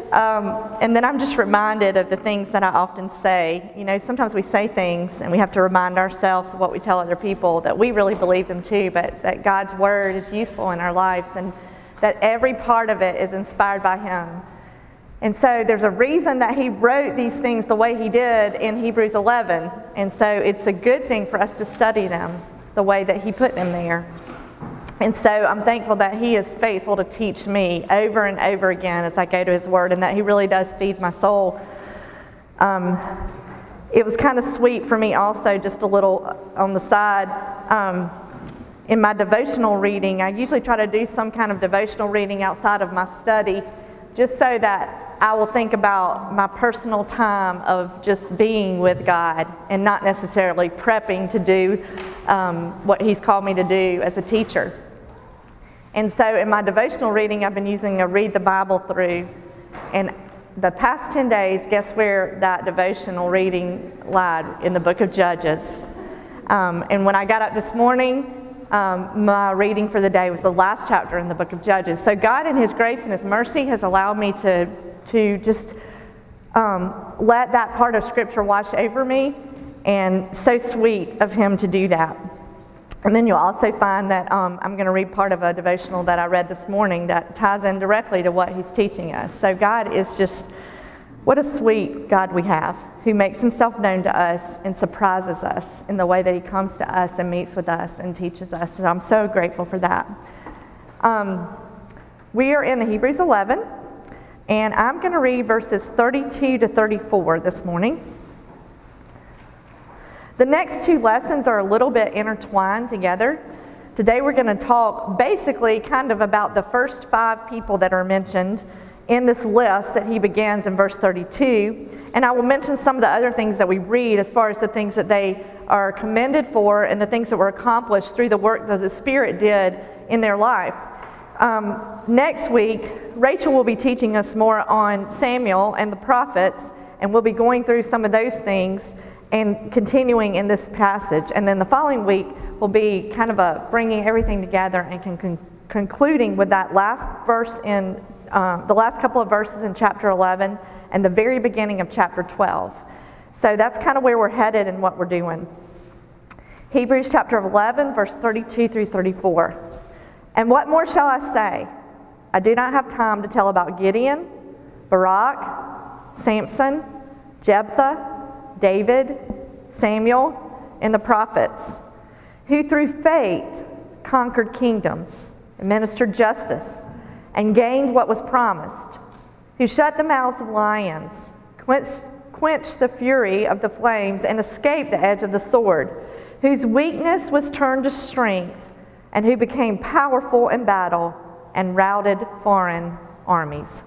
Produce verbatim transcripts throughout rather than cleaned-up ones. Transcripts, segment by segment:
Um, and then I'm just reminded of the things that I often say. You know, sometimes we say things and we have to remind ourselves of what we tell other people, that we really believe them too, but that God's word is useful in our lives and that every part of it is inspired by Him. And so there's a reason that He wrote these things the way He did in Hebrews eleven. And so it's a good thing for us to study them the way that He put them there. And so I'm thankful that He is faithful to teach me over and over again as I go to His Word, and that He really does feed my soul. Um, it was kind of sweet for me also, just a little on the side. Um, in my devotional reading, I usually try to do some kind of devotional reading outside of my study, just so that I will think about my personal time of just being with God and not necessarily prepping to do um, what He's called me to do as a teacher. And so in my devotional reading, I've been using a Read the Bible Through. And the past ten days, guess where that devotional reading lied? In the book of Judges. Um, and when I got up this morning, um, my reading for the day was the last chapter in the book of Judges. So God in His grace and His mercy has allowed me to, to just um, let that part of Scripture wash over me. And so sweet of Him to do that. And then you'll also find that um, I'm going to read part of a devotional that I read this morning that ties in directly to what He's teaching us. So God is just, what a sweet God we have, who makes Himself known to us and surprises us in the way that He comes to us and meets with us and teaches us. And I'm so grateful for that. Um, we are in Hebrews eleven, and I'm going to read verses thirty-two to thirty-four this morning. The next two lessons are a little bit intertwined together. Today we're going to talk basically kind of about the first five people that are mentioned in this list that he begins in verse thirty-two. And I will mention some of the other things that we read as far as the things that they are commended for and the things that were accomplished through the work that the Spirit did in their lives. Um, next week, Rachel will be teaching us more on Samuel and the prophets, and we'll be going through some of those things and continuing in this passage. And then the following week will be kind of a bringing everything together and con con concluding with that last verse in uh, the last couple of verses in chapter eleven and the very beginning of chapter twelve. So that's kind of where we're headed and what we're doing. Hebrews chapter eleven, verse thirty-two through thirty-four. And what more shall I say? I do not have time to tell about Gideon, Barak, Samson, Jephthah, David, Samuel, and the prophets, who through faith conquered kingdoms, administered justice, and gained what was promised, who shut the mouths of lions, quenched, quenched the fury of the flames, and escaped the edge of the sword, whose weakness was turned to strength, and who became powerful in battle and routed foreign armies.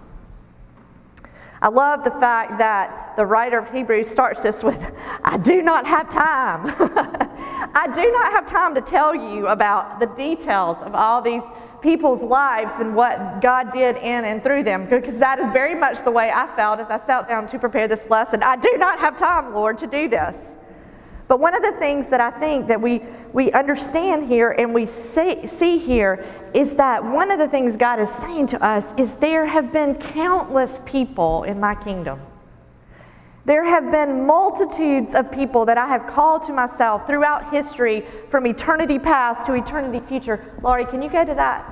I love the fact that the writer of Hebrews starts this with, I do not have time. I do not have time to tell you about the details of all these people's lives and what God did in and through them, because that is very much the way I felt as I sat down to prepare this lesson. I do not have time, Lord, to do this. But one of the things that I think that we, we understand here and we see, see here is that one of the things God is saying to us is there have been countless people in my kingdom. There have been multitudes of people that I have called to myself throughout history from eternity past to eternity future. Laurie, can you go to that?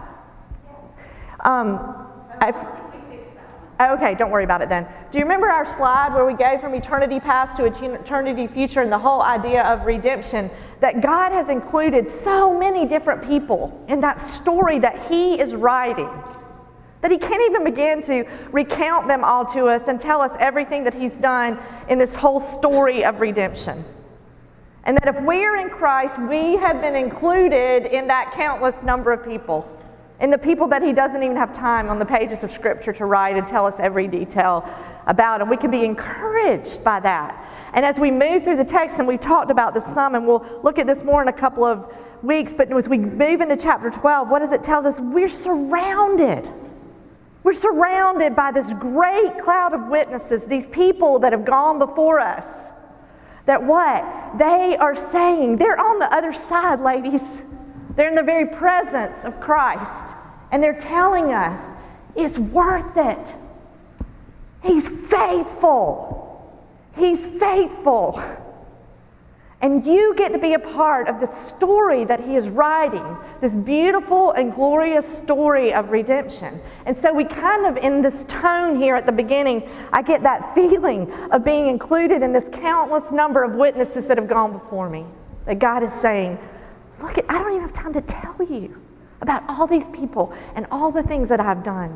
Um, I've, Okay, don't worry about it then. Do you remember our slide where we go from eternity past to eternity future and the whole idea of redemption? That God has included so many different people in that story that He is writing, that He can't even begin to recount them all to us and tell us everything that He's done in this whole story of redemption. And that if we're in Christ, we have been included in that countless number of people. And the people that He doesn't even have time on the pages of Scripture to write and tell us every detail about. And we can be encouraged by that. And as we move through the text, and we've talked about the sum, and we'll look at this more in a couple of weeks, but as we move into chapter twelve, what does it tell us? We're surrounded. We're surrounded by this great cloud of witnesses, these people that have gone before us. That what? They are saying, they're on the other side, ladies. They're in the very presence of Christ, and they're telling us it's worth it. He's faithful. He's faithful. And you get to be a part of the story that he is writing, this beautiful and glorious story of redemption. And so we kind of, in this tone here at the beginning, I get that feeling of being included in this countless number of witnesses that have gone before me. That God is saying, look, I don't even have time to tell you about all these people and all the things that I've done.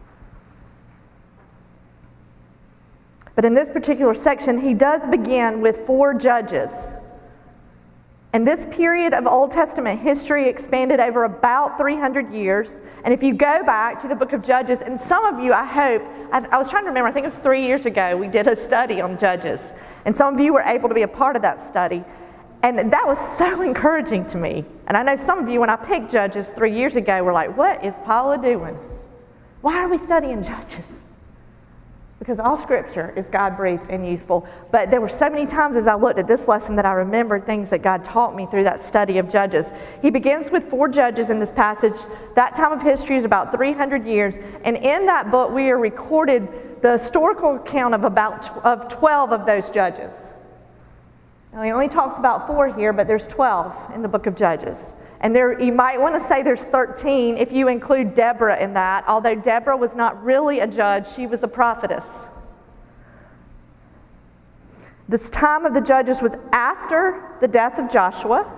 But in this particular section, he does begin with four judges. And this period of Old Testament history expanded over about three hundred years. And if you go back to the book of Judges, and some of you, I hope, I, I was trying to remember, I think it was three years ago, we did a study on Judges. And some of you were able to be a part of that study. And that was so encouraging to me. And I know some of you, when I picked Judges three years ago, were like, what is Paula doing? Why are we studying Judges? Because all Scripture is God-breathed and useful. But there were so many times as I looked at this lesson that I remembered things that God taught me through that study of Judges. He begins with four judges in this passage. That time of history is about three hundred years. And in that book, we are recorded the historical account of about of twelve of those judges. Now, he only talks about four here, but there's twelve in the book of Judges. And there, you might want to say there's thirteen if you include Deborah in that, although Deborah was not really a judge, she was a prophetess. This time of the judges was after the death of Joshua.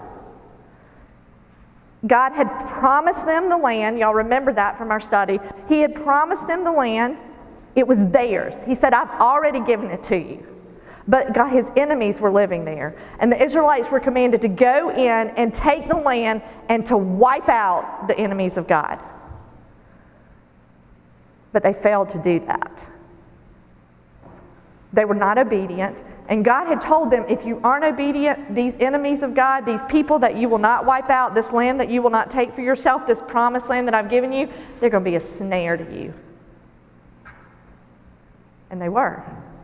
God had promised them the land. Y'all remember that from our study. He had promised them the land. It was theirs. He said, I've already given it to you. But God, his enemies were living there. And the Israelites were commanded to go in and take the land and to wipe out the enemies of God. But they failed to do that. They were not obedient. And God had told them, if you aren't obedient, these enemies of God, these people that you will not wipe out, this land that you will not take for yourself, this promised land that I've given you, they're going to be a snare to you. And they were.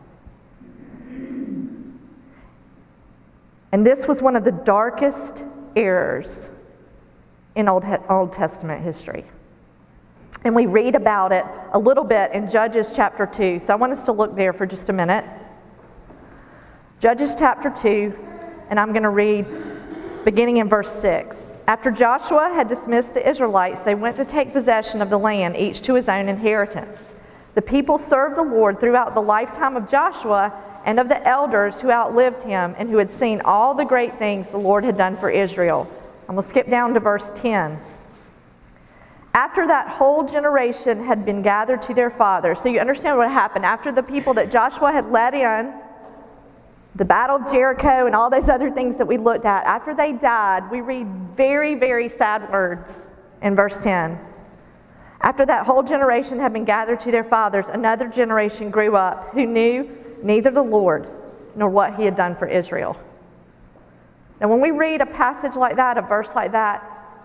And this was one of the darkest errors in Old, Old Testament history. And we read about it a little bit in Judges chapter two. So I want us to look there for just a minute. Judges chapter two, and I'm going to read beginning in verse six. After Joshua had dismissed the Israelites, they went to take possession of the land, each to his own inheritance. The people served the Lord throughout the lifetime of Joshua and of the elders who outlived him and who had seen all the great things the Lord had done for Israel. And we'll skip down to verse ten. After that whole generation had been gathered to their fathers. So you understand what happened. After the people that Joshua had led in, the battle of Jericho and all those other things that we looked at, after they died, we read very, very sad words in verse ten. After that whole generation had been gathered to their fathers, another generation grew up who knew neither the Lord nor what he had done for Israel. Now, when we read a passage like that, a verse like that,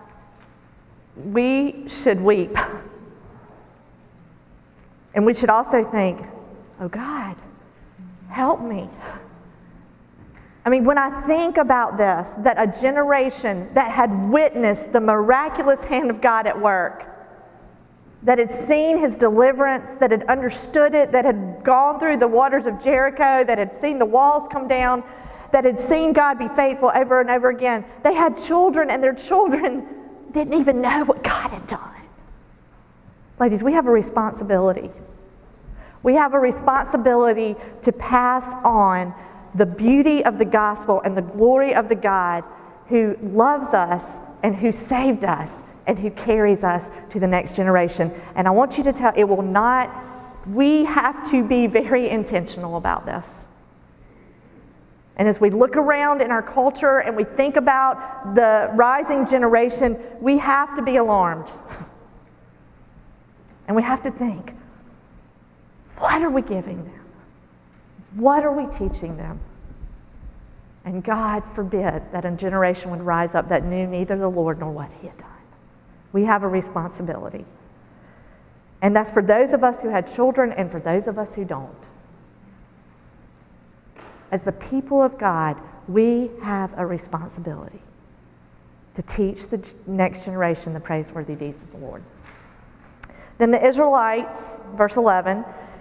we should weep. And we should also think, oh God, help me. I mean, when I think about this, that a generation that had witnessed the miraculous hand of God at work, that had seen his deliverance, that had understood it, that had gone through the waters of Jericho, that had seen the walls come down, that had seen God be faithful over and over again. They had children, and their children didn't even know what God had done. Ladies, we have a responsibility. We have a responsibility to pass on the beauty of the gospel and the glory of the God who loves us and who saved us and who carries us to the next generation. And I want you to tell, it will not, we have to be very intentional about this. And as we look around in our culture and we think about the rising generation, we have to be alarmed. And we have to think, what are we giving them? What are we teaching them? And God forbid that a generation would rise up that knew neither the Lord nor what he had done. We have a responsibility. And that's for those of us who had children and for those of us who don't. As the people of God, we have a responsibility to teach the next generation the praiseworthy deeds of the Lord. Then the Israelites, verse eleven,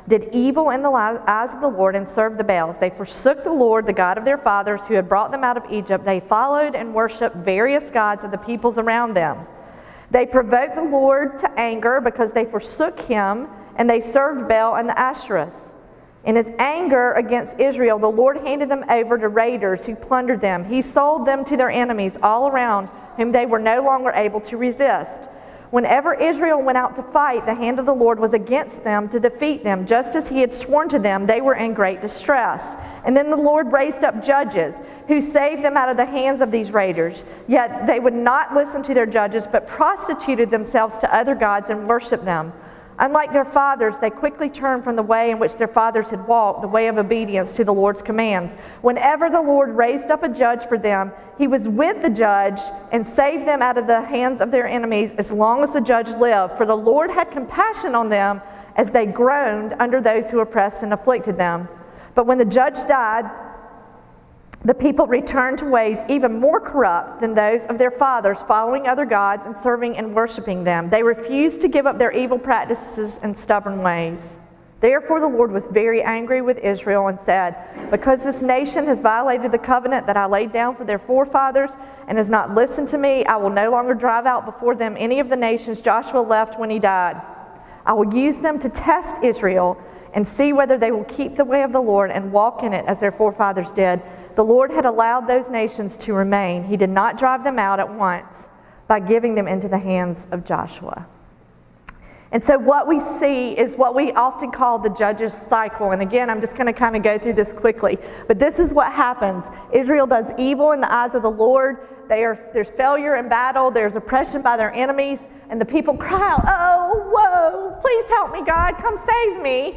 did evil in the eyes of the Lord and served the Baals. They forsook the Lord, the God of their fathers, who had brought them out of Egypt. They followed and worshiped various gods of the peoples around them. They provoked the Lord to anger because they forsook him, and they served Baal and the Asherahs. In his anger against Israel, the Lord handed them over to raiders who plundered them. He sold them to their enemies all around, whom they were no longer able to resist. Whenever Israel went out to fight, the hand of the Lord was against them to defeat them. Just as he had sworn to them, they were in great distress. And then the Lord raised up judges who saved them out of the hands of these raiders. Yet they would not listen to their judges, but prostituted themselves to other gods and worshiped them. Unlike their fathers, they quickly turned from the way in which their fathers had walked, the way of obedience to the Lord's commands. Whenever the Lord raised up a judge for them, he was with the judge and saved them out of the hands of their enemies as long as the judge lived. For the Lord had compassion on them as they groaned under those who oppressed and afflicted them. But when the judge died, the people returned to ways even more corrupt than those of their fathers, following other gods and serving and worshiping them. They refused to give up their evil practices and stubborn ways. Therefore the Lord was very angry with Israel and said, because this nation has violated the covenant that I laid down for their forefathers and has not listened to me, I will no longer drive out before them any of the nations Joshua left when he died. I will use them to test Israel and see whether they will keep the way of the Lord and walk in it as their forefathers did. The Lord had allowed those nations to remain. He did not drive them out at once by giving them into the hands of Joshua. And so what we see is what we often call the judges cycle. And again, I'm just going to kind of go through this quickly. But this is what happens. Israel does evil in the eyes of the Lord. They are, there's failure in battle. There's oppression by their enemies. And the people cry out, oh, whoa, please help me, God. Come save me.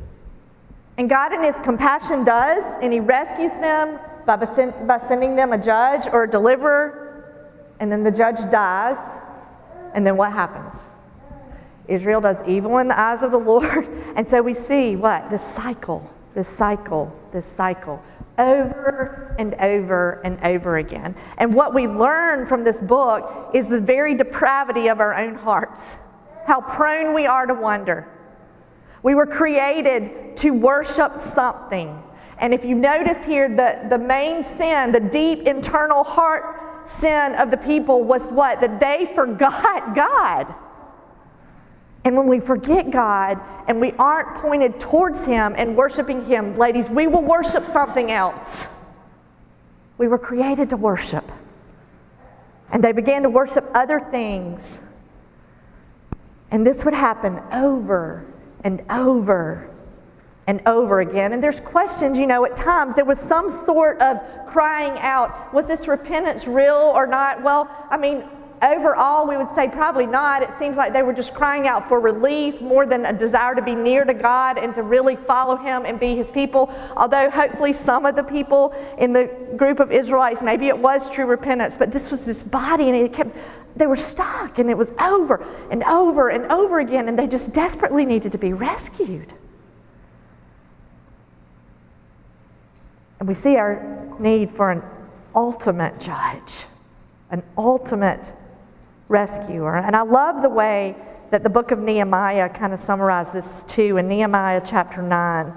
And God in his compassion does, and he rescues them by, by sending them a judge or a deliverer, and then the judge dies, and then what happens? Israel does evil in the eyes of the Lord, and so we see what? This cycle, this cycle, this cycle, over and over and over again. And what we learn from this book is the very depravity of our own hearts, how prone we are to wander. We were created to worship something. And if you notice here, the, the main sin, the deep internal heart sin of the people was what? That they forgot God. And when we forget God and we aren't pointed towards him and worshiping him, ladies, we will worship something else. We were created to worship. And they began to worship other things. And this would happen over and over and over again. And there's questions, you know, at times there was some sort of crying out. Was this repentance real or not? Well, I mean, overall we would say probably not. It seems like they were just crying out for relief more than a desire to be near to God and to really follow him and be his people. Although hopefully some of the people in the group of Israelites, maybe it was true repentance, but this was this body and it kept, they were stuck and it was over and over and over again, and they just desperately needed to be rescued. And we see our need for an ultimate judge, an ultimate rescuer. And I love the way that the book of Nehemiah kind of summarizes this too in Nehemiah chapter nine.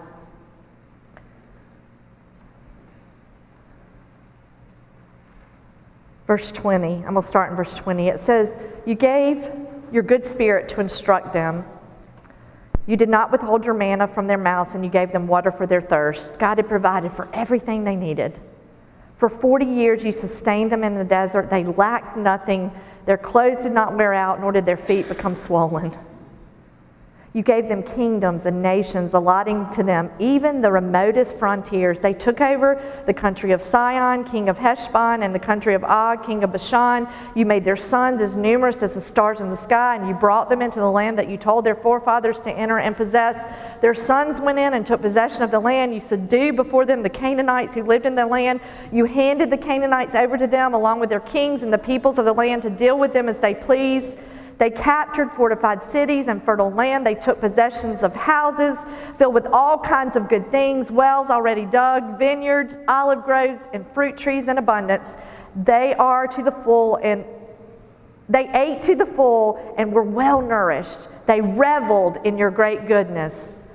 Verse twenty, I'm going to start in verse twenty. It says, you gave your good spirit to instruct them. You did not withhold your manna from their mouths, and you gave them water for their thirst. God had provided for everything they needed. For forty years you sustained them in the desert. They lacked nothing. Their clothes did not wear out, nor did their feet become swollen. You gave them kingdoms and nations, allotting to them even the remotest frontiers. They took over the country of Sihon, king of Heshbon, and the country of Og, king of Bashan. You made their sons as numerous as the stars in the sky, and you brought them into the land that you told their forefathers to enter and possess. Their sons went in and took possession of the land. You subdued before them the Canaanites who lived in the land. You handed the Canaanites over to them along with their kings and the peoples of the land to deal with them as they pleased. They captured fortified cities and fertile land. They took possessions of houses filled with all kinds of good things, wells already dug, vineyards, olive groves, and fruit trees in abundance. They are to the full and they ate to the full and were well nourished. They reveled in your great goodness.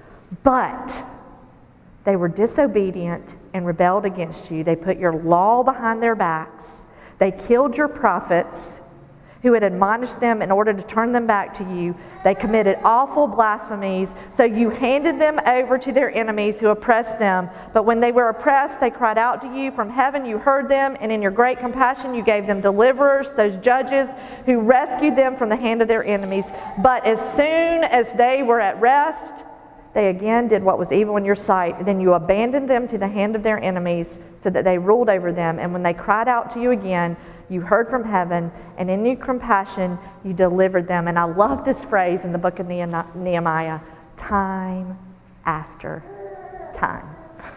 But they were disobedient and rebelled against you. They put your law behind their backs. They killed your prophets who had admonished them in order to turn them back to you. They committed awful blasphemies, so you handed them over to their enemies who oppressed them. But when they were oppressed, they cried out to you. From heaven you heard them, and in your great compassion you gave them deliverers, those judges who rescued them from the hand of their enemies. But as soon as they were at rest, they again did what was evil in your sight. Then you abandoned them to the hand of their enemies, so that they ruled over them. And when they cried out to you again, you heard from heaven, and in your compassion you delivered them. And I love this phrase in the book of Nehemiah, time after time.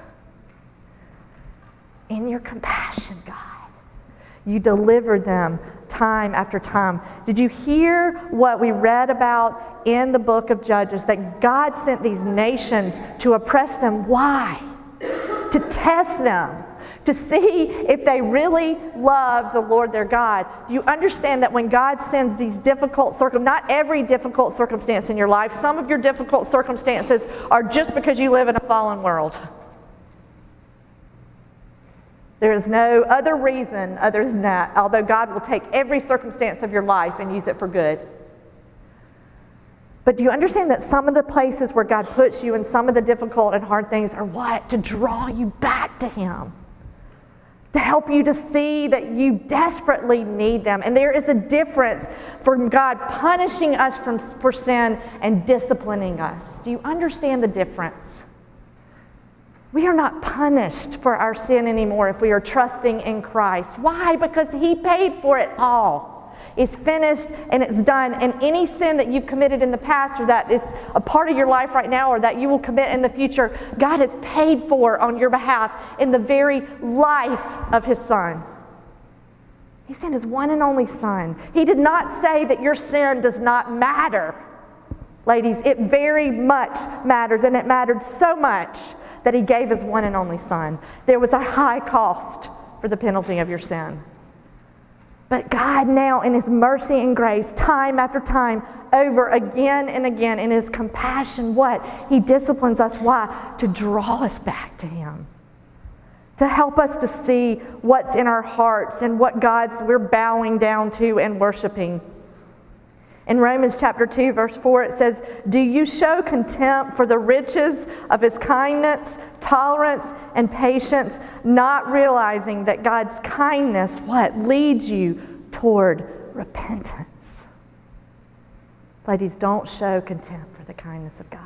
In your compassion, God, you delivered them time after time. Did you hear what we read about in the book of Judges? That God sent these nations to oppress them. Why? To test them. To see if they really love the Lord their God. Do you understand that when God sends these difficult circumstances, not every difficult circumstance in your life, some of your difficult circumstances are just because you live in a fallen world. There is no other reason other than that, although God will take every circumstance of your life and use it for good. But do you understand that some of the places where God puts you and some of the difficult and hard things are what? To draw you back to Him. To help you to see that you desperately need them. And there is a difference from God punishing us from, for sin and disciplining us. Do you understand the difference? We are not punished for our sin anymore if we are trusting in Christ. Why? Because He paid for it all. It's finished and it's done. And any sin that you've committed in the past or that is a part of your life right now or that you will commit in the future, God has paid for on your behalf in the very life of His Son. He sent His one and only Son. He did not say that your sin does not matter. Ladies, it very much matters, and it mattered so much that He gave His one and only Son. There was a high cost for the penalty of your sin. But God now, in His mercy and grace, time after time, over again and again, in His compassion, what? He disciplines us. Why? To draw us back to Him. To help us to see what's in our hearts and what God's we're bowing down to and worshiping. In Romans chapter two, verse four, it says, "Do you show contempt for the riches of His kindness, tolerance, and patience, not realizing that God's kindness, what? Leads you toward repentance." Ladies, don't show contempt for the kindness of God.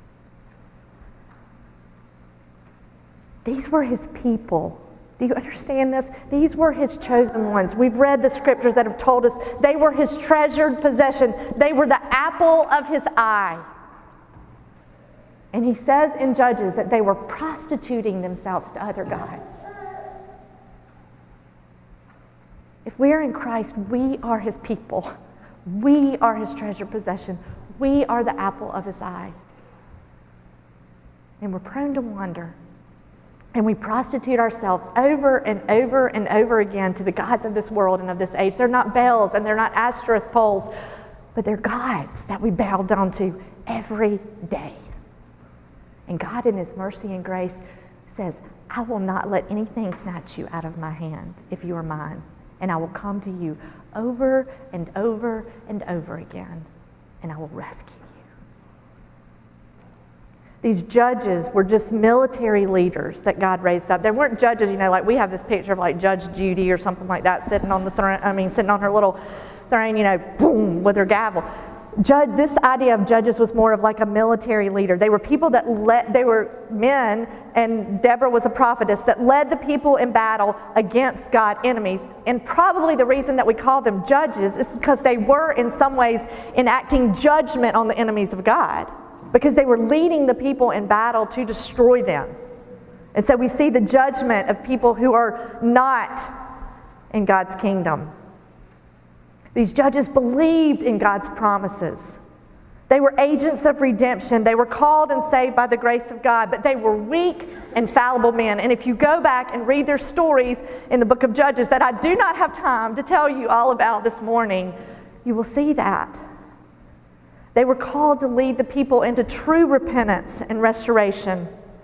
These were His people. Do you understand this? These were His chosen ones. We've read the scriptures that have told us they were His treasured possession. They were the apple of His eye. And He says in Judges that they were prostituting themselves to other gods. If we are in Christ, we are His people. We are His treasured possession. We are the apple of His eye. And we're prone to wander. And we prostitute ourselves over and over and over again to the gods of this world and of this age. They're not Baals and they're not Ashtoreth poles, but they're gods that we bow down to every day. And God in His mercy and grace says, "I will not let anything snatch you out of my hand if you are mine. And I will come to you over and over and over again, and I will rescue you." These judges were just military leaders that God raised up. They weren't judges, you know, like we have this picture of like Judge Judy or something like that sitting on the throne, I mean, sitting on her little throne, you know, boom, with her gavel. Judge, this idea of judges was more of like a military leader. They were people that led, they were men, and Deborah was a prophetess, that led the people in battle against God enemies. And probably the reason that we call them judges is because they were in some ways enacting judgment on the enemies of God, because they were leading the people in battle to destroy them. And so we see the judgment of people who are not in God's kingdom. These judges believed in God's promises. They were agents of redemption. They were called and saved by the grace of God, but they were weak and fallible men. And if you go back and read their stories in the book of Judges that I do not have time to tell you all about this morning, you will see that. They were called to lead the people into true repentance and restoration.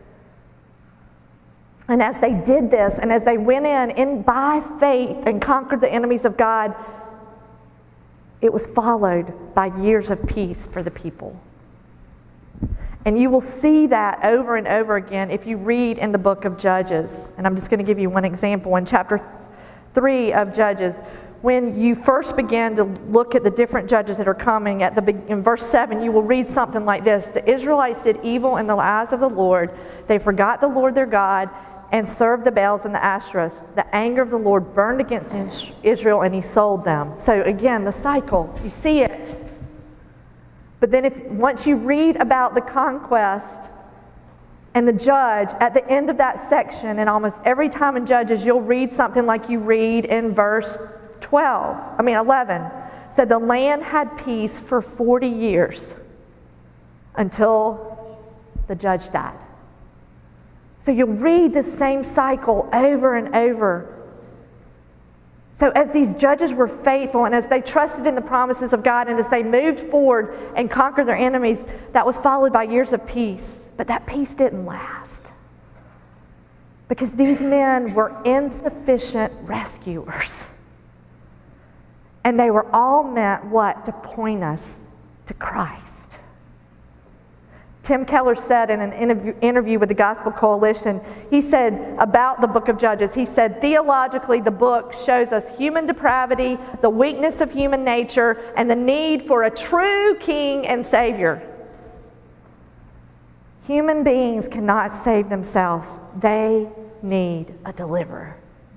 And as they did this, and as they went in, in by faith and conquered the enemies of God, it was followed by years of peace for the people. And you will see that over and over again if you read in the book of Judges. And I'm just going to give you one example. In chapter three of Judges, when you first begin to look at the different judges that are coming, at the in verse seven, you will read something like this. The Israelites did evil in the eyes of the Lord. They forgot the Lord their God and served the Baals and the Ashtoreths. The anger of the Lord burned against Israel, and he sold them. So again, the cycle, you see it. But then if once you read about the conquest and the judge, at the end of that section, and almost every time in Judges, you'll read something like you read in verse twelve, I mean eleven. Said the land had peace for forty years until the judge died. So you'll read the same cycle over and over. So as these judges were faithful and as they trusted in the promises of God and as they moved forward and conquered their enemies, that was followed by years of peace. But that peace didn't last. Because these men were insufficient rescuers. And they were all meant, what? To point us to Christ. Tim Keller said in an interview, interview with the Gospel Coalition, he said about the book of Judges, he said, theologically, the book shows us human depravity, the weakness of human nature, and the need for a true king and savior. Human beings cannot save themselves. They need a deliverer.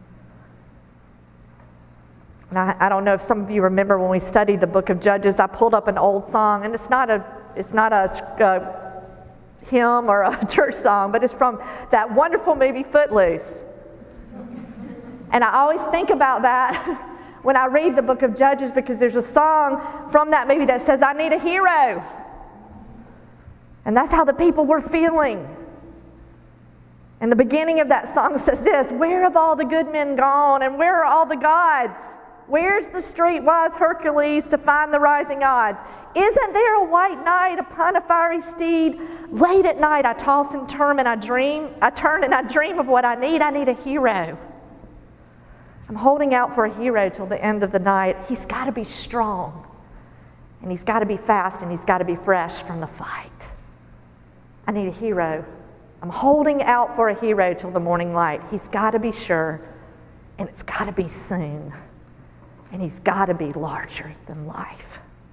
And I, I don't know if some of you remember when we studied the book of Judges, I pulled up an old song, and it's not a, it's not a, uh, hymn or a church song, but it's from that wonderful movie Footloose. And I always think about that when I read the book of Judges, because there's a song from that movie that says, I need a hero. And that's how the people were feeling. And the beginning of that song says this, where have all the good men gone, and where are all the gods? Where's the streetwise Hercules to find the rising odds? Isn't there a white knight upon a fiery steed? Late at night I toss and turn and I dream. I turn and I dream of what I need. I need a hero. I'm holding out for a hero till the end of the night. He's got to be strong. And he's got to be fast, and he's got to be fresh from the fight. I need a hero. I'm holding out for a hero till the morning light. He's got to be sure, and it's got to be soon. And he's got to be larger than life.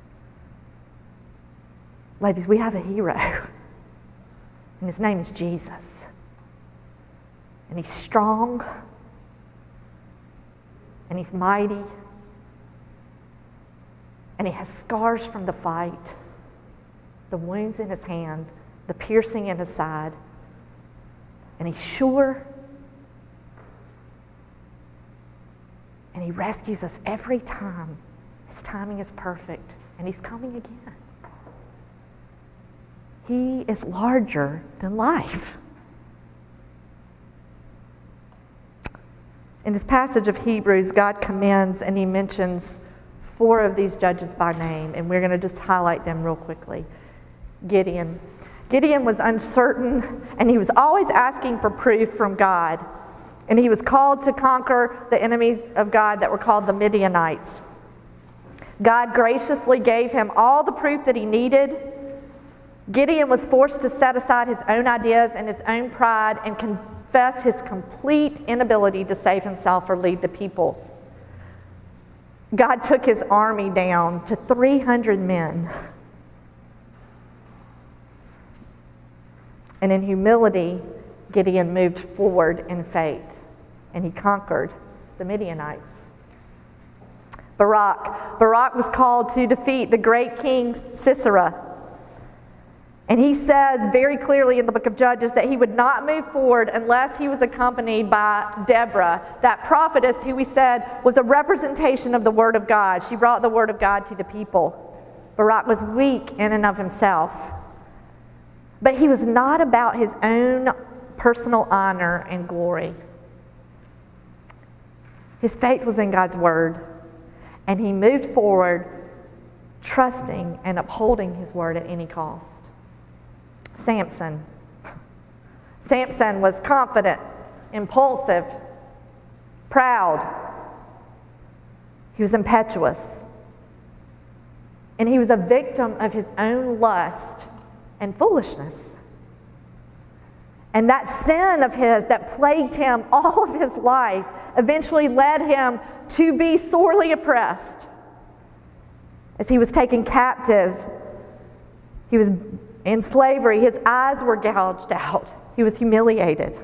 Ladies, we have a hero, and his name is Jesus. And he's strong, and he's mighty, and he has scars from the fight, the wounds in his hand, the piercing in his side, and he's sure, and he rescues us every time. His timing is perfect, and he's coming again. He is larger than life. In this passage of Hebrews, God commends and he mentions four of these judges by name, and we're going to just highlight them real quickly. Gideon. Gideon was uncertain, and he was always asking for proof from God. And he was called to conquer the enemies of God that were called the Midianites. God graciously gave him all the proof that he needed. Gideon was forced to set aside his own ideas and his own pride and confess his complete inability to save himself or lead the people. God took his army down to three hundred men. And in humility, Gideon moved forward in faith, and he conquered the Midianites. Barak. Barak was called to defeat the great king Sisera. And he says very clearly in the book of Judges that he would not move forward unless he was accompanied by Deborah, that prophetess who we said was a representation of the word of God. She brought the word of God to the people. Barak was weak in and of himself. But he was not about his own personal honor and glory. His faith was in God's word. And he moved forward trusting and upholding his word at any cost. Samson. Samson was confident, impulsive, proud. He was impetuous. And he was a victim of his own lust and foolishness. And that sin of his that plagued him all of his life eventually led him to be sorely oppressed. As he was taken captive, he was in slavery, his eyes were gouged out. He was humiliated.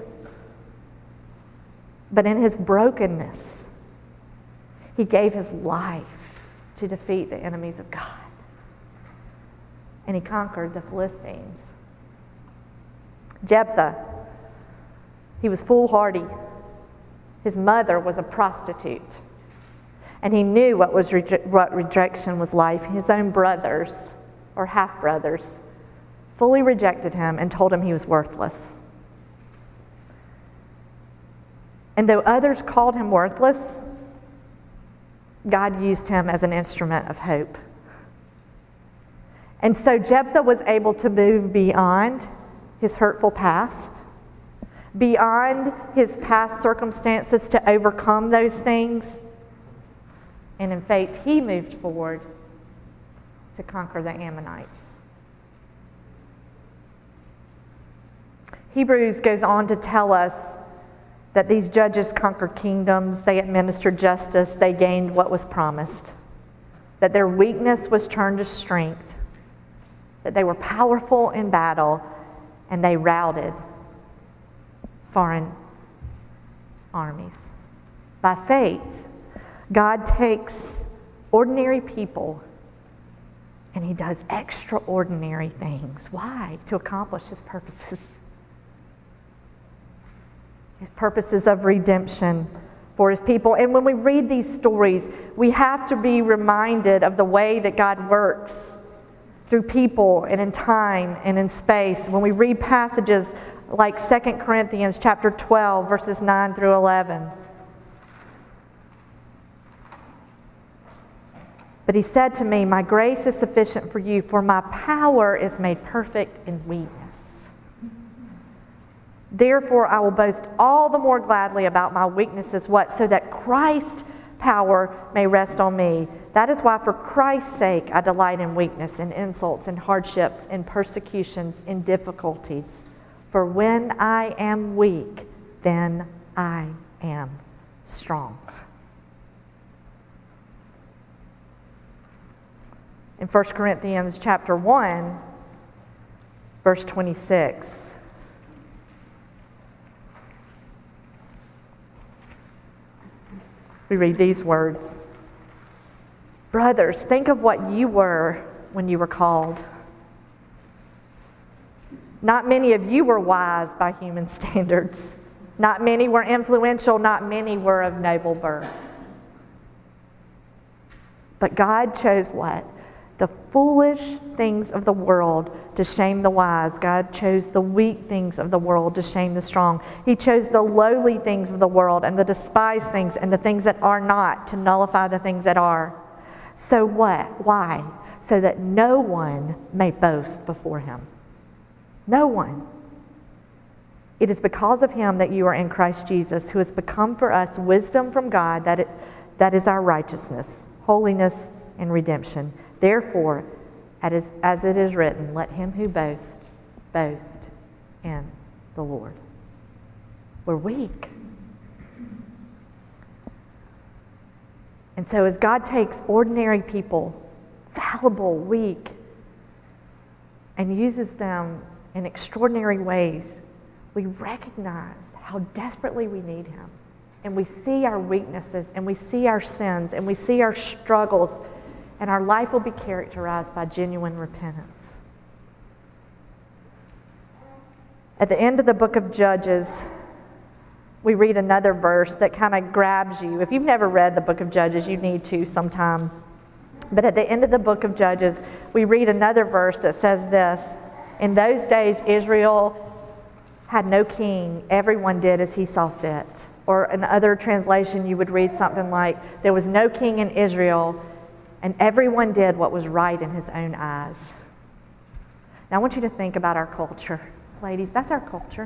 But in his brokenness, he gave his life to defeat the enemies of God. And he conquered the Philistines. Jephthah, he was foolhardy. His mother was a prostitute. And he knew what, was reje- what rejection was like. His own brothers, or half-brothers, fully rejected him and told him he was worthless. And though others called him worthless, God used him as an instrument of hope. And so Jephthah was able to move beyond his hurtful past, beyond his past circumstances to overcome those things. And in faith, he moved forward to conquer the Ammonites. Hebrews goes on to tell us that these judges conquered kingdoms, they administered justice, they gained what was promised, that their weakness was turned to strength, that they were powerful in battle, and they routed foreign armies. By faith, God takes ordinary people and he does extraordinary things. Why? To accomplish his purposes. His purposes of redemption for his people. And when we read these stories, we have to be reminded of the way that God works through people and in time and in space. When we read passages like Second Corinthians chapter twelve, verses nine through eleven. But he said to me, my grace is sufficient for you, for my power is made perfect in weakness. Therefore, I will boast all the more gladly about my weaknesses. What? So that Christ's power may rest on me. That is why, for Christ's sake, I delight in weakness, in insults, in hardships, in persecutions, in difficulties. For when I am weak, then I am strong. In First Corinthians chapter one, verse twenty-six, we read these words. Brothers, think of what you were when you were called. Not many of you were wise by human standards. Not many were influential. Not many were of noble birth. But God chose what? The foolish things of the world to shame the wise. God chose the weak things of the world to shame the strong. He chose the lowly things of the world and the despised things and the things that are not to nullify the things that are. So what? Why? So that no one may boast before him. No one. It is because of him that you are in Christ Jesus, who has become for us wisdom from God, that it, that is our righteousness, holiness, and redemption. Therefore, as, as it is written, let him who boasts, boast in the Lord. We're weak. And so as God takes ordinary people, fallible, weak, and uses them in extraordinary ways, we recognize how desperately we need him. And we see our weaknesses, and we see our sins, and we see our struggles, and our life will be characterized by genuine repentance. At the end of the book of Judges, we read another verse that kind of grabs you. If you've never read the book of Judges, you need to sometime. But at the end of the book of Judges, we read another verse that says this: in those days, Israel had no king. Everyone did as he saw fit. Or in other translation, you would read something like, there was no king in Israel, and everyone did what was right in his own eyes. Now I want you to think about our culture. Ladies, that's our culture.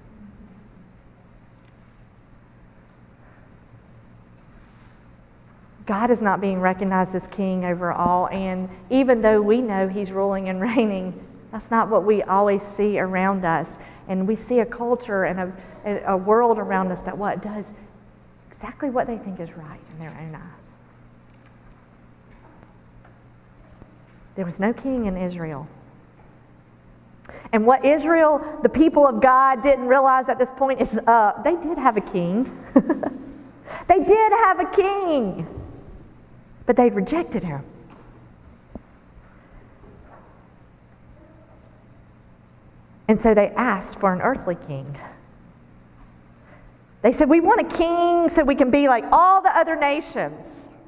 God is not being recognized as king over all, and even though we know he's ruling and reigning, that's not what we always see around us. And we see a culture and a, a world around us that what does exactly what they think is right in their own eyes. There was no king in Israel. And what Israel, the people of God, didn't realize at this point is uh, they did have a king. They did have a king. But they'd rejected him. And so they asked for an earthly king. They said, we want a king so we can be like all the other nations.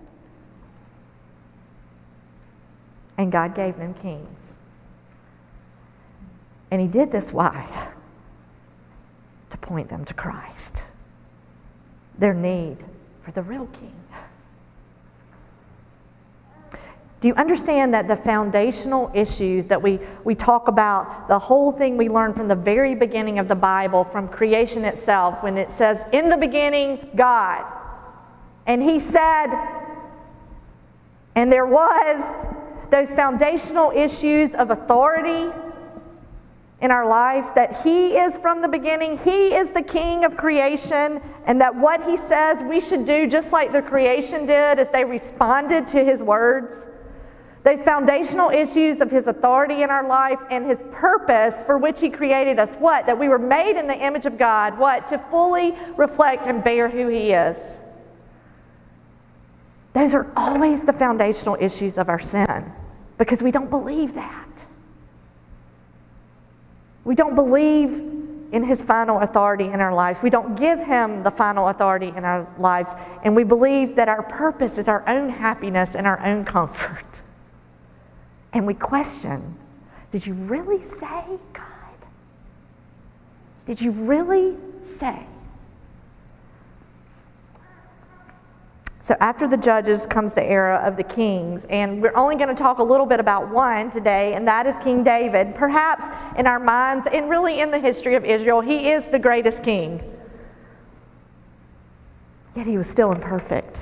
And God gave them kings. And he did this why? To point them to Christ. Their need for the real king. Do you understand that the foundational issues that we, we talk about, the whole thing we learn from the very beginning of the Bible, from creation itself, when it says, in the beginning, God. And he said, and there was, those foundational issues of authority in our lives, that he is from the beginning, he is the king of creation, and that what he says we should do just like the creation did as they responded to his words. Those foundational issues of his authority in our life and his purpose for which he created us. What? That we were made in the image of God. What? To fully reflect and bear who he is. Those are always the foundational issues of our sin because we don't believe that. We don't believe in his final authority in our lives. We don't give him the final authority in our lives. And we believe that our purpose is our own happiness and our own comfort. And we question, did you really say, God? Did you really say? So after the judges comes the era of the kings, and we're only going to talk a little bit about one today, and that is King David. Perhaps in our minds, and really in the history of Israel, he is the greatest king. Yet he was still imperfect.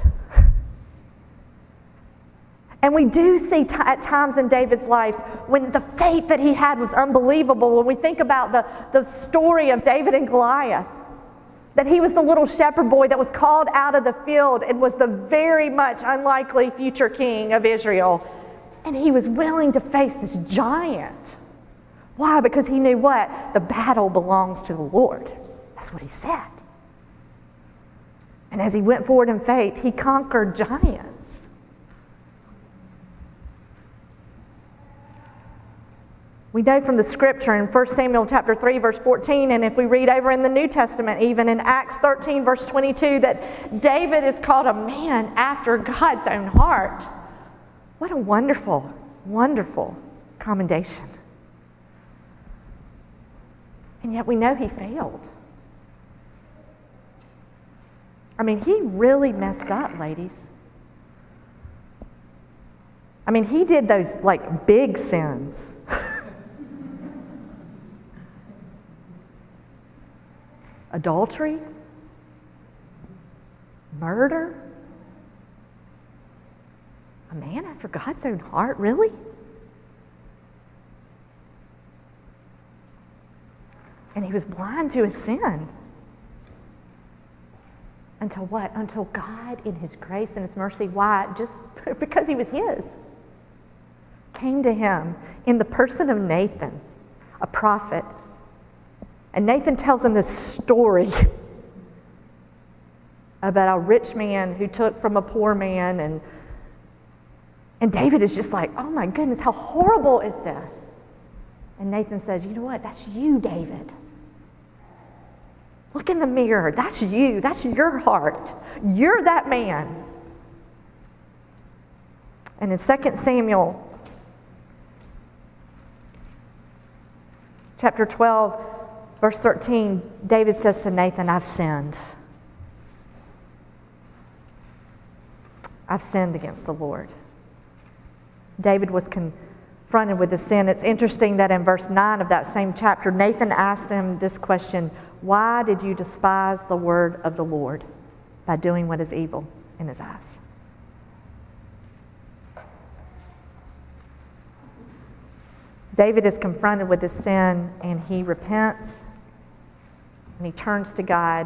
And we do see t- at times in David's life when the faith that he had was unbelievable. When we think about the, the story of David and Goliath, that he was the little shepherd boy that was called out of the field and was the very much unlikely future king of Israel. And he was willing to face this giant. Why? Because he knew what? The battle belongs to the Lord. That's what he said. And as he went forward in faith, he conquered giants. We know from the scripture in First Samuel chapter three, verse fourteen, and if we read over in the New Testament, even in Acts thirteen, verse twenty-two, that David is called a man after God's own heart. What a wonderful, wonderful commendation. And yet we know he failed. I mean, he really messed up, ladies. I mean, he did those like big sins. Adultery, murder, a man after God's own heart, really? And he was blind to his sin. Until what? Until God, in his grace and his mercy, why? Just because he was his, came to him in the person of Nathan, a prophet. And Nathan tells him this story about a rich man who took from a poor man. And, and David is just like, oh my goodness, how horrible is this? And Nathan says, you know what? That's you, David. Look in the mirror. That's you. That's your heart. You're that man. And in Second Samuel chapter twelve, verse thirteen, David says to Nathan, I've sinned. I've sinned against the Lord. David was confronted with the sin. It's interesting that in verse nine of that same chapter, Nathan asked him this question, why did you despise the word of the Lord by doing what is evil in his eyes? David is confronted with his sin, and he repents, and he turns to God.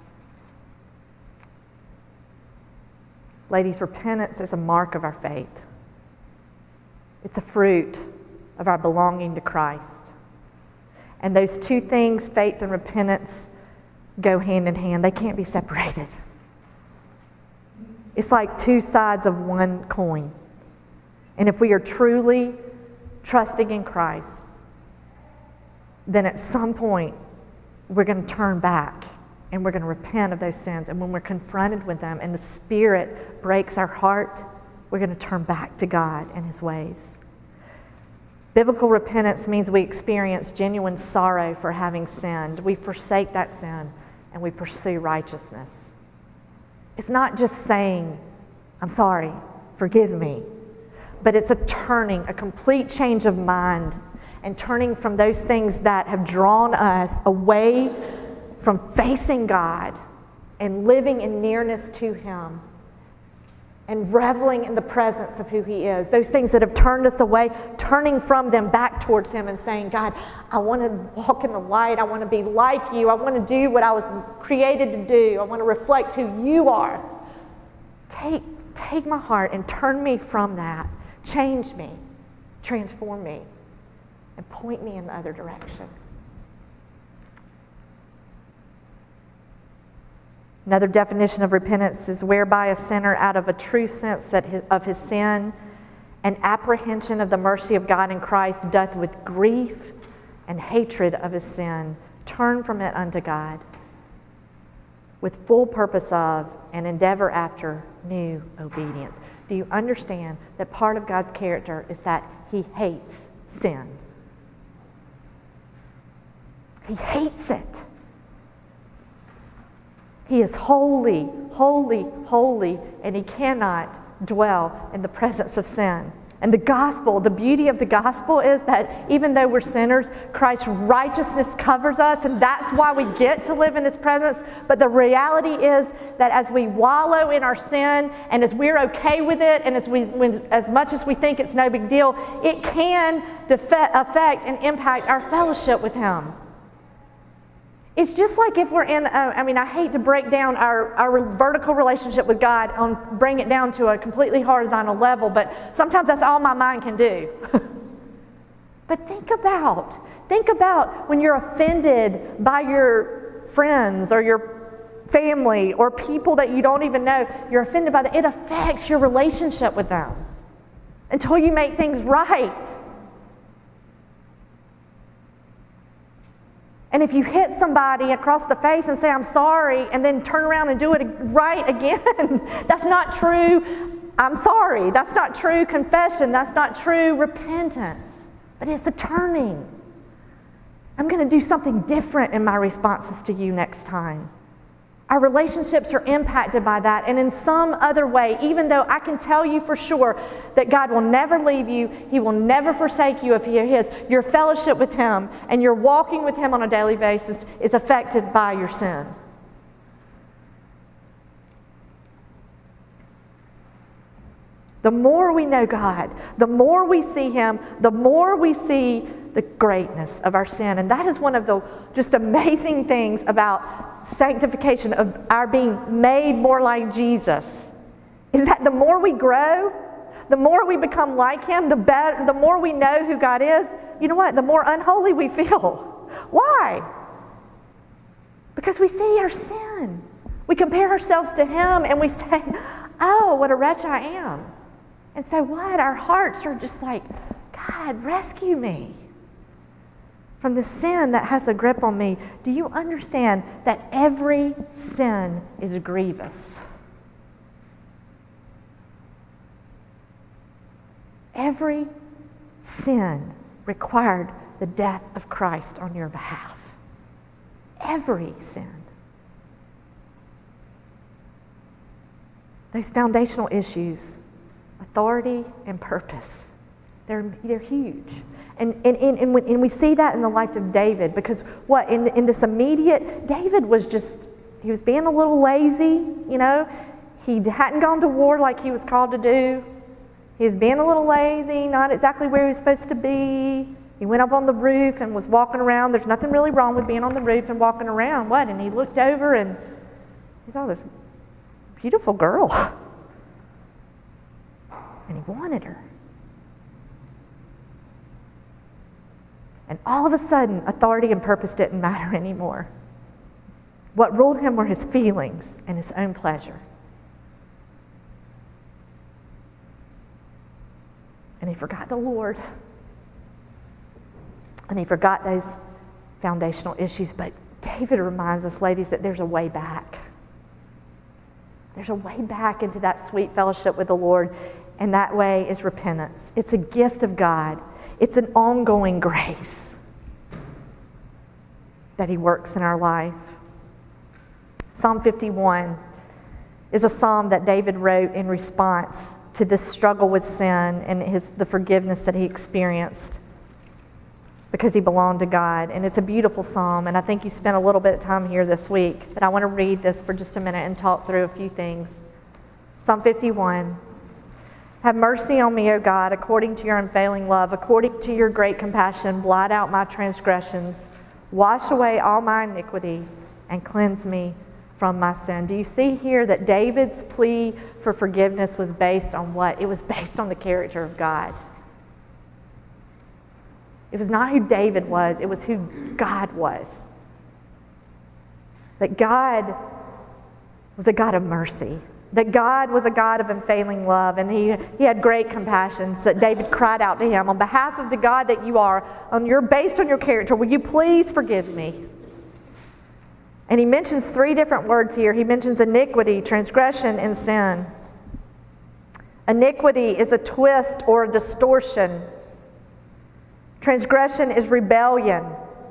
Ladies, repentance is a mark of our faith. It's a fruit of our belonging to Christ. And those two things, faith and repentance, go hand in hand. They can't be separated. It's like two sides of one coin. And if we are truly trusting in Christ, then at some point we're going to turn back and we're going to repent of those sins. And when we're confronted with them and the Spirit breaks our heart, we're going to turn back to God and His ways. Biblical repentance means we experience genuine sorrow for having sinned. We forsake that sin and we pursue righteousness. It's not just saying, I'm sorry, forgive me. But it's a turning, a complete change of mind, and turning from those things that have drawn us away from facing God and living in nearness to Him and reveling in the presence of who He is. Those things that have turned us away, turning from them back towards Him and saying, God, I want to walk in the light. I want to be like You. I want to do what I was created to do. I want to reflect who You are. Take, take my heart and turn me from that. Change me, transform me, and point me in the other direction. Another definition of repentance is whereby a sinner, out of a true sense that his, of his sin and apprehension of the mercy of God in Christ, doth with grief and hatred of his sin turn from it unto God, with full purpose of and endeavor after new obedience. Do you understand that part of God's character is that He hates sin? He hates it. He is holy, holy, holy, and He cannot dwell in the presence of sin. And the gospel, the beauty of the gospel is that even though we're sinners, Christ's righteousness covers us, and that's why we get to live in His presence. But the reality is that as we wallow in our sin, and as we're okay with it, and as we, when, as much as we think it's no big deal, it can defe- affect and impact our fellowship with Him. It's just like if we're in, a, I mean, I hate to break down our, our vertical relationship with God, on bring it down to a completely horizontal level, but sometimes that's all my mind can do. But think about, think about when you're offended by your friends or your family or people that you don't even know. You're offended by that. It affects your relationship with them until you make things right. And if you hit somebody across the face and say, I'm sorry, and then turn around and do it right again, that's not true I'm sorry. That's not true confession. That's not true repentance. But it's a turning. I'm going to do something different in my responses to you next time. Our relationships are impacted by that, and in some other way, even though I can tell you for sure that God will never leave you, He will never forsake you if He is, your fellowship with Him and your walking with Him on a daily basis is affected by your sin. The more we know God, the more we see Him, the more we see the greatness of our sin. And that is one of the just amazing things about sanctification, of our being made more like Jesus, is that the more we grow, the more we become like Him, the better, the more we know who God is, you know what, the more unholy we feel. Why? Because we see our sin. We compare ourselves to Him and we say, oh, what a wretch I am. And so what? Our hearts are just like, God, rescue me from the sin that has a grip on me. Do you understand that every sin is grievous? Every sin required the death of Christ on your behalf. Every sin. Those foundational issues, authority and purpose, They're, they're huge. And, and, and, and, we, and we see that in the life of David, because what, in, in this immediate, David was just, he was being a little lazy, you know. He hadn't gone to war like he was called to do. He was being a little lazy, not exactly where he was supposed to be. He went up on the roof and was walking around. There's nothing really wrong with being on the roof and walking around. What? And he looked over and he saw this beautiful girl. And he wanted her. And all of a sudden, authority and purpose didn't matter anymore. What ruled him were his feelings and his own pleasure. And he forgot the Lord. And he forgot those foundational issues. But David reminds us, ladies, that there's a way back. There's a way back into that sweet fellowship with the Lord. And that way is repentance. It's a gift of God. It's an ongoing grace that he works in our life. Psalm fifty-one is a psalm that David wrote in response to this struggle with sin and his, the forgiveness that he experienced because he belonged to God. And it's a beautiful psalm, and I think you spent a little bit of time here this week, but I want to read this for just a minute and talk through a few things. Psalm fifty-one. Have mercy on me, O God, according to your unfailing love, according to your great compassion, blot out my transgressions, wash away all my iniquity, and cleanse me from my sin. Do you see here that David's plea for forgiveness was based on what? It was based on the character of God. It was not who David was, it was who God was. That God was a God of mercy. That God was a God of unfailing love, and he, he had great compassion. So that David cried out to him, on behalf of the God that you are, on your, based on your character, will you please forgive me? And he mentions three different words here. He mentions iniquity, transgression, and sin. Iniquity is a twist or a distortion. Transgression is rebellion.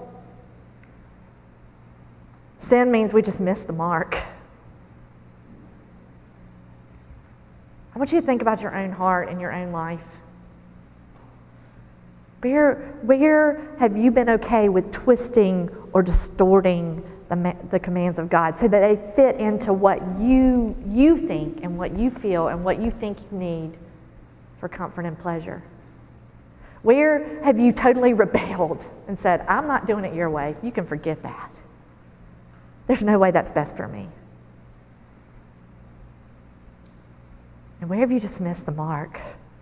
Sin means we just missed the mark. I want you to think about your own heart and your own life. Where, where have you been okay with twisting or distorting the, the commands of God so that they fit into what you, you think and what you feel and what you think you need for comfort and pleasure? Where have you totally rebelled and said, I'm not doing it your way, you can forget that. There's no way that's best for me. And where have you just missed the mark?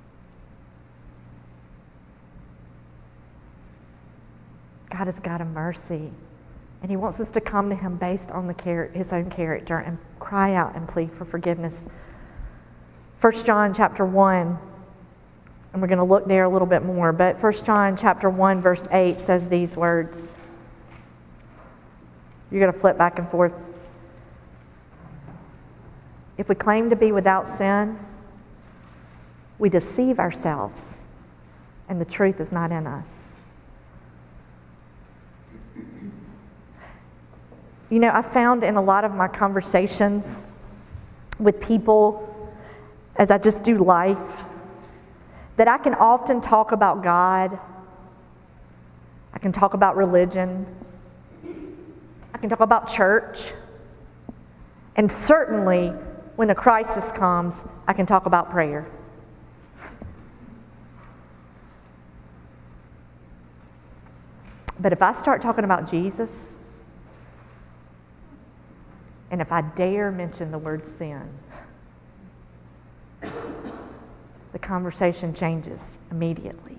God is a God of mercy, and he wants us to come to him based on the char- his own character and cry out and plead for forgiveness. First John chapter one, and we're going to look there a little bit more, but First John chapter one verse eight says these words. You're going to flip back and forth. If we claim to be without sin, we deceive ourselves, and the truth is not in us. You know, I found in a lot of my conversations with people, as I just do life, that I can often talk about God. I can talk about religion. I can talk about church. And certainly, when a crisis comes, I can talk about prayer. But if I start talking about Jesus, and if I dare mention the word sin, the conversation changes immediately.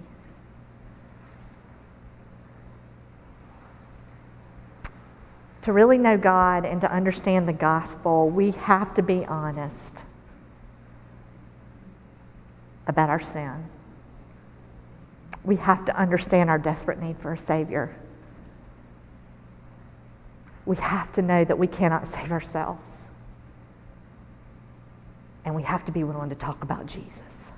To really know God and to understand the gospel, we have to be honest about our sin. We have to understand our desperate need for a Savior. We have to know that we cannot save ourselves. And we have to be willing to talk about Jesus.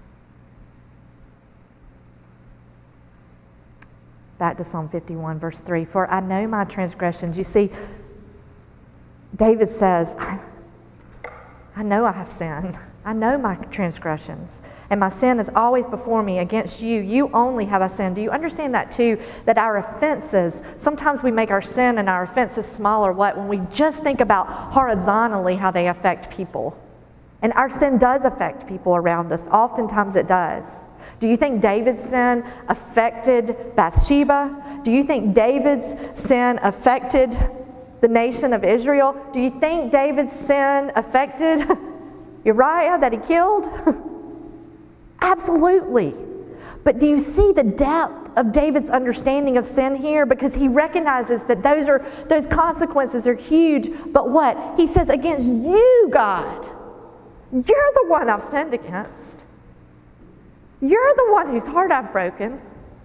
Back to Psalm fifty-one, verse three. For I know my transgressions. You see, David says, I know I have sinned. I know my transgressions, and my sin is always before me. Against you, you only have I sinned. Do you understand that too? That our offenses, sometimes we make our sin and our offenses smaller, what? When we just think about horizontally how they affect people. And our sin does affect people around us. Oftentimes it does. Do you think David's sin affected Bathsheba? Do you think David's sin affected the nation of Israel? Do you think David's sin affected Uriah that he killed? Absolutely. But do you see the depth of David's understanding of sin here? Because he recognizes that those are those consequences are huge. But what? He says, against you, God, you're the one I've sinned against. You're the one whose heart I've broken.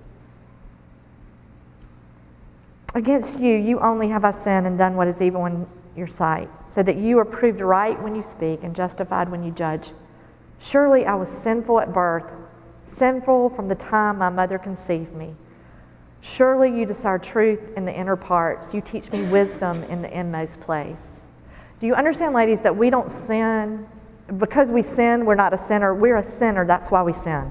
Against you, you only have I sinned and done what is evil in your sight, so that you are proved right when you speak and justified when you judge. Surely I was sinful at birth, sinful from the time my mother conceived me. Surely you desire truth in the inner parts. You teach me wisdom in the inmost place. Do you understand, ladies, that we don't sin? Because we sin, we're not a sinner. We're a sinner, that's why we sin.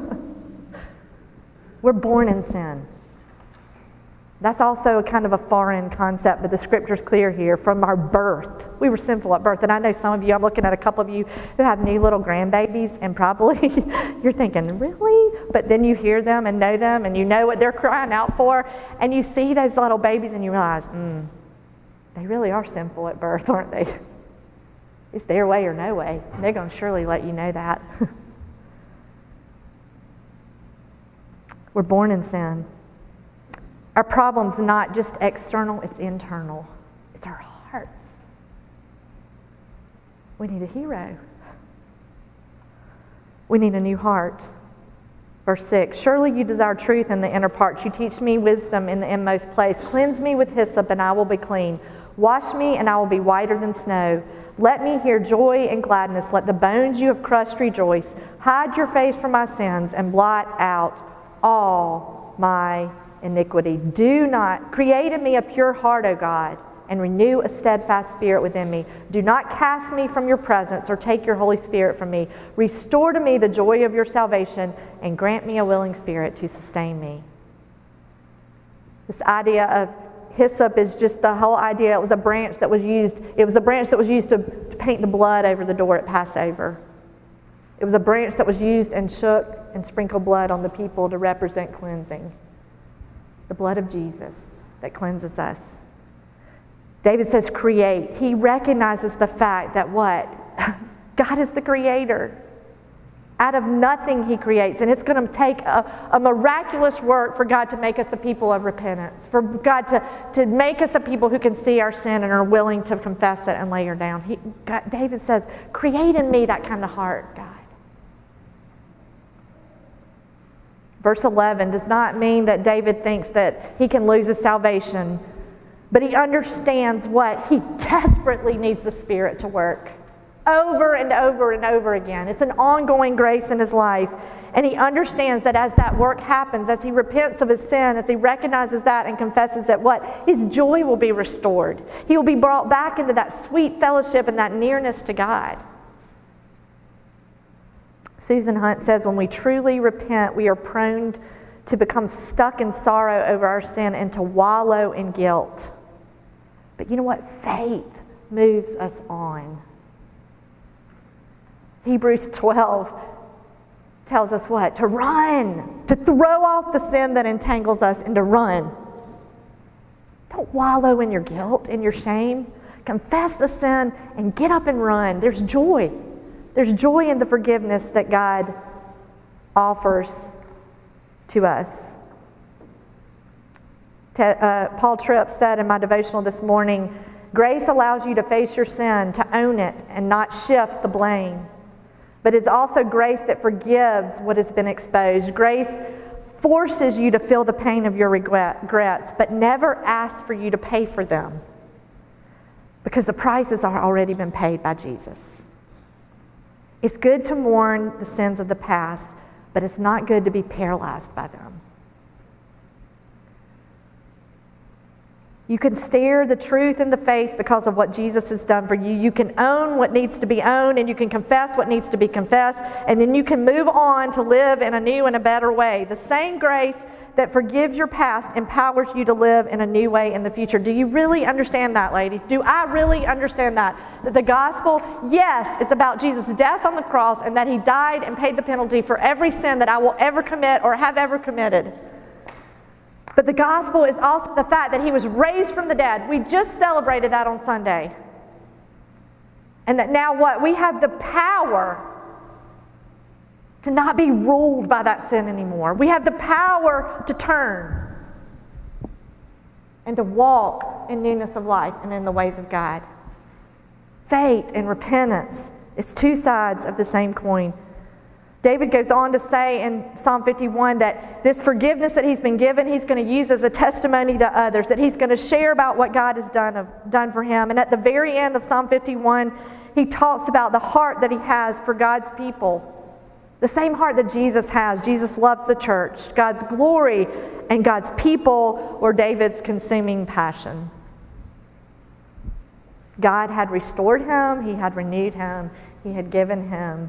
We're born in sin. That's also a kind of a foreign concept, but the scripture's clear here. From our birth, we were sinful at birth. And I know some of you, I'm looking at a couple of you who have new little grandbabies, and probably you're thinking, really? But then you hear them and know them, and you know what they're crying out for, and you see those little babies and you realize, mm, they really are sinful at birth, aren't they? It's their way or no way. They're going to surely let you know that. We're born in sin. Our problem's not just external, it's internal. It's our hearts. We need a hero. We need a new heart. Verse six, surely you desire truth in the inner parts. You teach me wisdom in the inmost place. Cleanse me with hyssop and I will be clean. Wash me and I will be whiter than snow. Let me hear joy and gladness. Let the bones you have crushed rejoice. Hide your face from my sins and blot out all my iniquity. Do not create in me a pure heart, O God, and renew a steadfast spirit within me. Do not cast me from your presence or take your Holy Spirit from me. Restore to me the joy of your salvation and grant me a willing spirit to sustain me. This idea of hyssop is just the whole idea. It was a branch that was used. It was the branch that was used to, to paint the blood over the door at Passover. It was a branch that was used and shook and sprinkled blood on the people to represent cleansing. The blood of Jesus that cleanses us. David says create. He recognizes the fact that what? God is the creator. Out of nothing he creates. And it's going to take a, a miraculous work for God to make us a people of repentance. For God to, to make us a people who can see our sin and are willing to confess it and lay her down. He, God, David says, create in me that kind of heart, God. Verse eleven does not mean that David thinks that he can lose his salvation, but he understands what? He desperately needs the Spirit to work over and over and over again. It's an ongoing grace in his life, and he understands that as that work happens, as he repents of his sin, as he recognizes that and confesses that what? His joy will be restored. He will be brought back into that sweet fellowship and that nearness to God. Susan Hunt says, when we truly repent, we are prone to become stuck in sorrow over our sin and to wallow in guilt. But you know what? Faith moves us on. Hebrews twelve tells us what? To run, to throw off the sin that entangles us and to run. Don't wallow in your guilt and your shame. Confess the sin and get up and run. There's joy. There's joy in the forgiveness that God offers to us. Uh, Paul Tripp said in my devotional this morning, grace allows you to face your sin, to own it, and not shift the blame. But it's also grace that forgives what has been exposed. Grace forces you to feel the pain of your regrets, but never asks for you to pay for them, because the price has already been paid by Jesus. It's good to mourn the sins of the past, but it's not good to be paralyzed by them. You can stare the truth in the face because of what Jesus has done for you. You can own what needs to be owned, and you can confess what needs to be confessed, and then you can move on to live in a new and a better way. The same grace that forgives your past empowers you to live in a new way in the future. Do you really understand that, ladies? Do I really understand that? That the gospel, yes, it's about Jesus' death on the cross and that he died and paid the penalty for every sin that I will ever commit or have ever committed. But the gospel is also the fact that he was raised from the dead. We just celebrated that on Sunday. And that now what? We have the power to not be ruled by that sin anymore. We have the power to turn and to walk in newness of life and in the ways of God. Faith and repentance is two sides of the same coin. David goes on to say in Psalm fifty-one that this forgiveness that he's been given, he's going to use as a testimony to others, that he's going to share about what God has done, of, done for him. And at the very end of Psalm fifty-one, he talks about the heart that he has for God's people. The same heart that Jesus has. Jesus loves the church. God's glory and God's people were David's consuming passion. God had restored him. He had renewed him. He had given him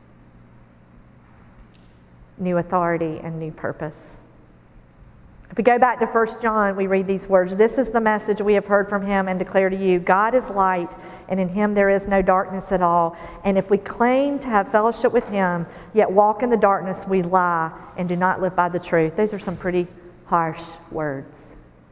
new authority and new purpose. If we go back to First John, we read these words. This is the message we have heard from him and declare to you. God is light, and in him there is no darkness at all. And if we claim to have fellowship with him, yet walk in the darkness, we lie and do not live by the truth. Those are some pretty harsh words.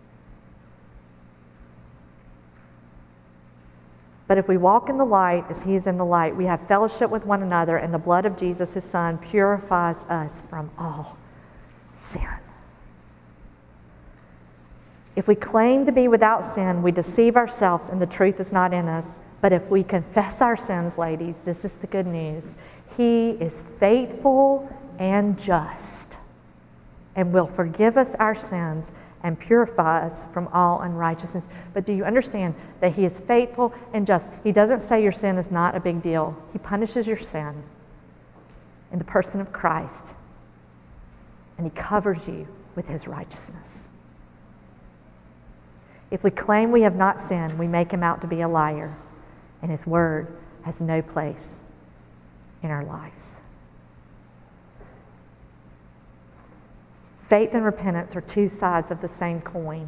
But if we walk in the light as he is in the light, we have fellowship with one another, and the blood of Jesus, his son, purifies us from all sin. If we claim to be without sin, we deceive ourselves and the truth is not in us. But if we confess our sins, ladies, this is the good news. He is faithful and just and will forgive us our sins and purify us from all unrighteousness. But do you understand that he is faithful and just? He doesn't say your sin is not a big deal. He punishes your sin in the person of Christ, and he covers you with his righteousness. If we claim we have not sinned, we make him out to be a liar, and his word has no place in our lives. Faith and repentance are two sides of the same coin.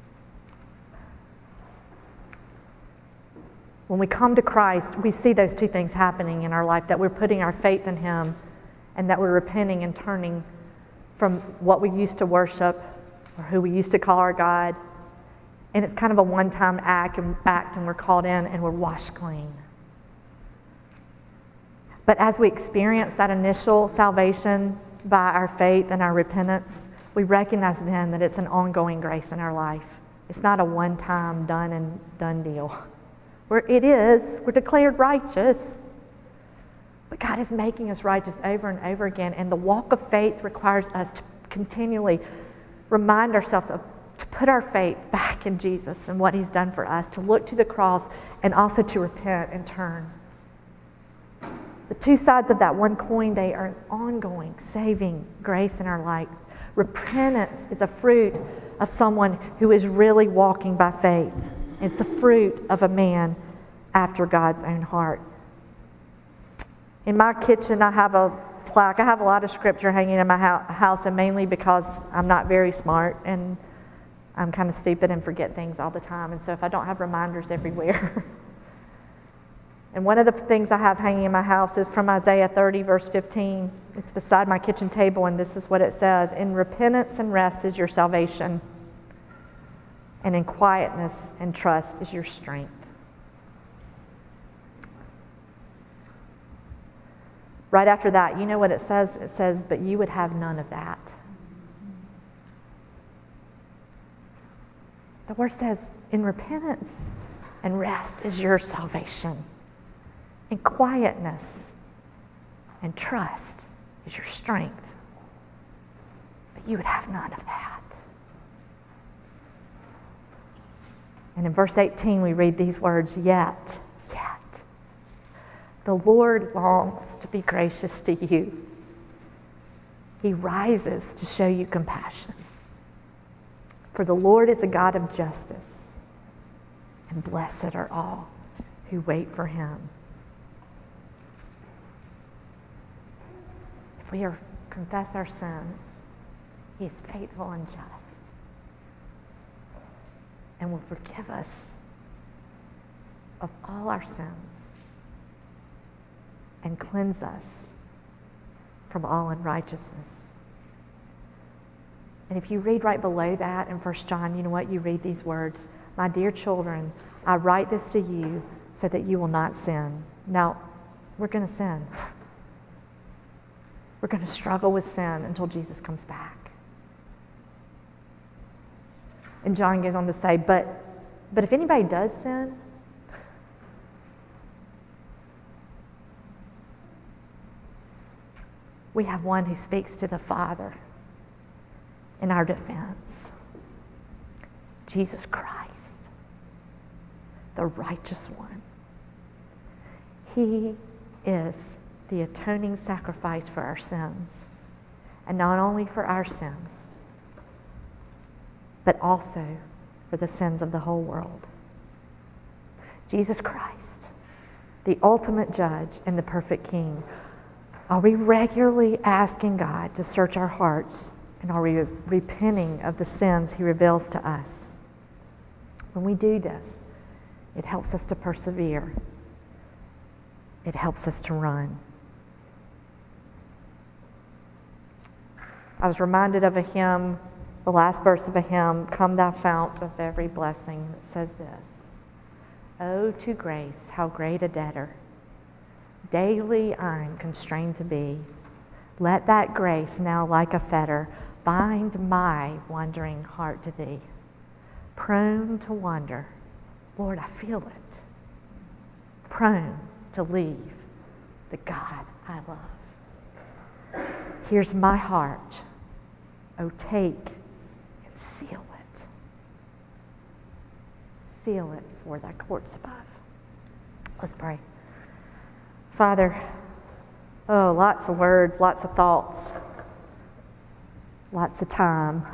When we come to Christ, we see those two things happening in our life, that we're putting our faith in him and that we're repenting and turning from what we used to worship or who we used to call our God. And it's kind of a one-time act and, act and we're called in and we're washed clean. But as we experience that initial salvation by our faith and our repentance, we recognize then that it's an ongoing grace in our life. It's not a one-time done and done deal. Where it is, we're declared righteous. But God is making us righteous over and over again. And the walk of faith requires us to continually remind ourselves of to put our faith back in Jesus and what he's done for us, to look to the cross and also to repent and turn. The two sides of that one coin, they are an ongoing, saving grace in our life. Repentance is a fruit of someone who is really walking by faith. It's a fruit of a man after God's own heart. In my kitchen, I have a plaque. I have a lot of scripture hanging in my house, and mainly because I'm not very smart and I'm kind of stupid and forget things all the time. And so if I don't have reminders everywhere. And one of the things I have hanging in my house is from Isaiah thirty, verse fifteen. It's beside my kitchen table, and this is what it says. In repentance and rest is your salvation, and in quietness and trust is your strength. Right after that, you know what it says? It says, but you would have none of that. The word says, in repentance and rest is your salvation. In quietness and trust is your strength. But you would have none of that. And in verse eighteen, we read these words, yet, yet, the Lord longs to be gracious to you. He rises to show you compassion. For the Lord is a God of justice, and blessed are all who wait for him. If we are, confess our sins, he is faithful and just and will forgive us of all our sins and cleanse us from all unrighteousness. And if you read right below that in First John, you know what? You read these words, "My dear children, I write this to you so that you will not sin." Now, we're going to sin. We're going to struggle with sin until Jesus comes back. And John goes on to say, but, but if anybody does sin, we have one who speaks to the Father in our defense. Jesus Christ, the righteous one. He is the atoning sacrifice for our sins. And not only for our sins, but also for the sins of the whole world. Jesus Christ, the ultimate judge and the perfect king. Are we regularly asking God to search our hearts, and are we repenting of the sins he reveals to us? When we do this, it helps us to persevere. It helps us to run. I was reminded of a hymn, the last verse of a hymn, "Come thou fount of every blessing," that says this: "Oh, to grace, how great a debtor daily I'm constrained to be. Let that grace now like a fetter bind my wandering heart to thee. Prone to wander, Lord, I feel it. Prone to leave the God I love. Here's my heart, oh, take and seal it. Seal it for thy courts above." Let's pray. Father, oh, lots of words, lots of thoughts, lots of time.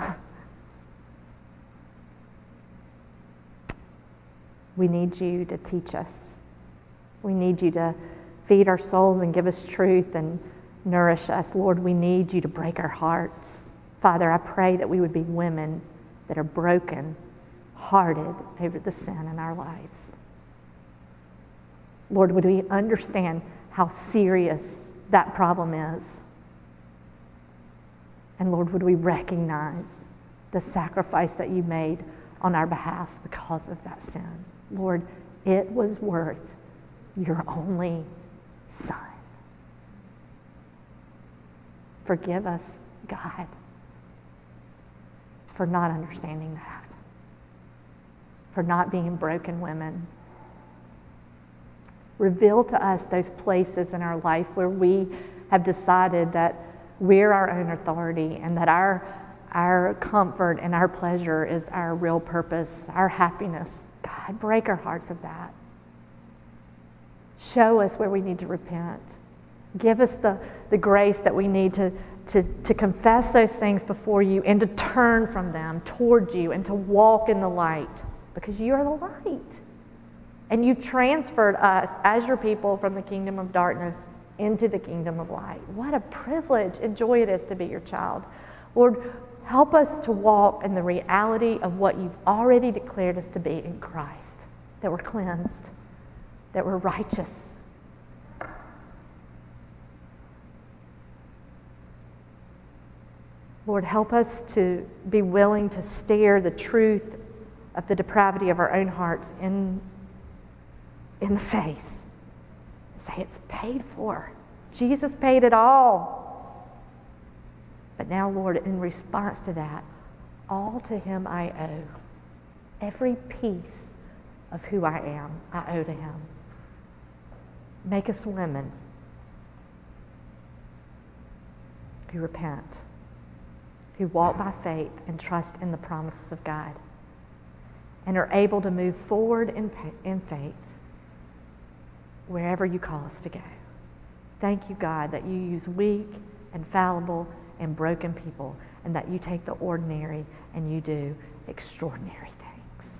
We need you to teach us. We need you to feed our souls and give us truth and nourish us. Lord, we need you to break our hearts. Father, I pray that we would be women that are broken hearted over the sin in our lives. Lord, would we understand how serious that problem is? And Lord, would we recognize the sacrifice that you made on our behalf because of that sin? Lord, it was worth your only Son. Forgive us, God, for not understanding that, for not being broken women. Reveal to us those places in our life where we have decided that we're our own authority and that our, our comfort and our pleasure is our real purpose, our happiness. God, break our hearts of that. Show us where we need to repent. Give us the, the grace that we need to, to, to confess those things before you and to turn from them toward you and to walk in the light, because you are the light. And you've transferred us as your people from the kingdom of darkness into the kingdom of light. What a privilege and joy it is to be your child. Lord, help us to walk in the reality of what you've already declared us to be in Christ, that we're cleansed, that we're righteous. Lord, help us to be willing to stare the truth of the depravity of our own hearts in in the face. Say, it's paid for. Jesus paid it all. But now, Lord, in response to that, all to him I owe. Every piece of who I am, I owe to him. Make us women who repent, who walk by faith and trust in the promises of God, and are able to move forward in, in faith wherever you call us to go. Thank you, God, that you use weak and fallible and broken people, and that you take the ordinary and you do extraordinary things.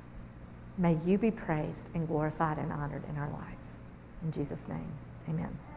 May you be praised and glorified and honored in our lives. In Jesus' name, amen.